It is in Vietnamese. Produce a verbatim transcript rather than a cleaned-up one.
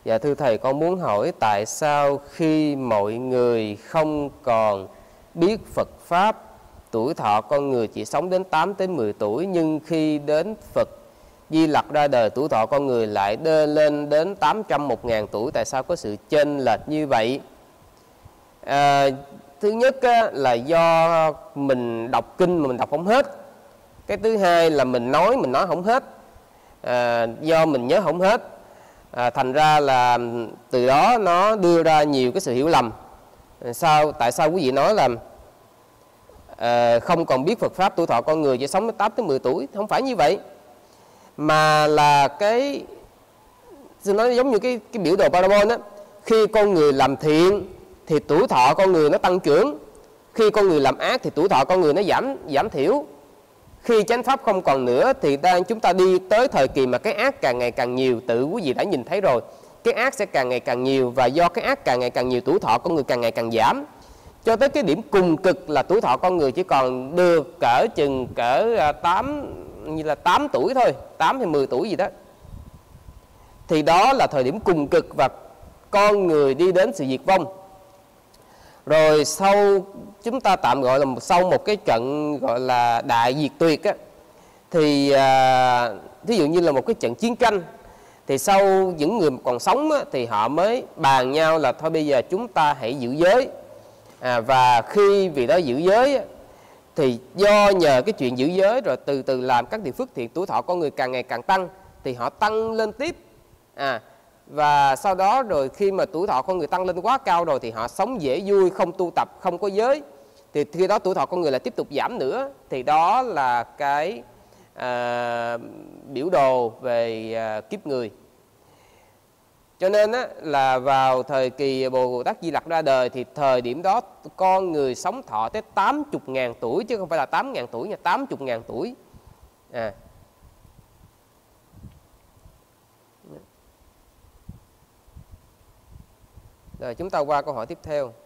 Dạ thưa Thầy, con muốn hỏi tại sao khi mọi người không còn biết Phật Pháp, tuổi thọ con người chỉ sống đến tám đến mười tuổi, nhưng khi đến Phật Di Lặc ra đời, tuổi thọ con người lại đưa lên đến tám trăm, một ngàn tuổi? Tại sao có sự chênh lệch như vậy? À, thứ nhất á, là do mình đọc kinh mà mình đọc không hết. Cái thứ hai là mình nói mình nói không hết, à, do mình nhớ không hết. À, thành ra là từ đó nó đưa ra nhiều cái sự hiểu lầm. Sao tại sao quý vị nói là à, không còn biết Phật Pháp, tuổi thọ con người chỉ sống đến tám tới mười tuổi? Không phải như vậy, mà là cái tôi nói giống như cái, cái biểu đồ parabol á. Khi con người làm thiện thì tuổi thọ con người nó tăng trưởng, khi con người làm ác thì tuổi thọ con người nó giảm giảm thiểu. Khi chánh pháp không còn nữa thì đang chúng ta đi tới thời kỳ mà cái ác càng ngày càng nhiều. Tự quý vị đã nhìn thấy rồi, cái ác sẽ càng ngày càng nhiều, và do cái ác càng ngày càng nhiều, tuổi thọ con người càng ngày càng giảm, cho tới cái điểm cùng cực là tuổi thọ con người chỉ còn được cỡ chừng cỡ tám, như là tám tuổi thôi, tám hay mười tuổi gì đó. Thì đó là thời điểm cùng cực và con người đi đến sự diệt vong. Rồi sau chúng ta tạm gọi là sau một cái trận gọi là đại diệt tuyệt á, thì à, ví dụ như là một cái trận chiến tranh, thì sau những người còn sống á, thì họ mới bàn nhau là thôi bây giờ chúng ta hãy giữ giới. À, và khi vì đó giữ giới á, thì do nhờ cái chuyện giữ giới rồi từ từ làm các điều phước thiện, tuổi thọ con người càng ngày càng tăng, thì họ tăng lên tiếp. À, và sau đó rồi khi mà tuổi thọ con người tăng lên quá cao rồi thì họ sống dễ vui, không tu tập, không có giới, thì khi đó tuổi thọ con người lại tiếp tục giảm nữa. Thì đó là cái à, biểu đồ về à, kiếp người. Cho nên á, là vào thời kỳ Bồ Tát Di Lặc ra đời thì thời điểm đó con người sống thọ tới tám mươi ngàn tuổi, chứ không phải là tám ngàn tuổi nha, tám mươi ngàn tuổi. À. Rồi chúng ta qua câu hỏi tiếp theo.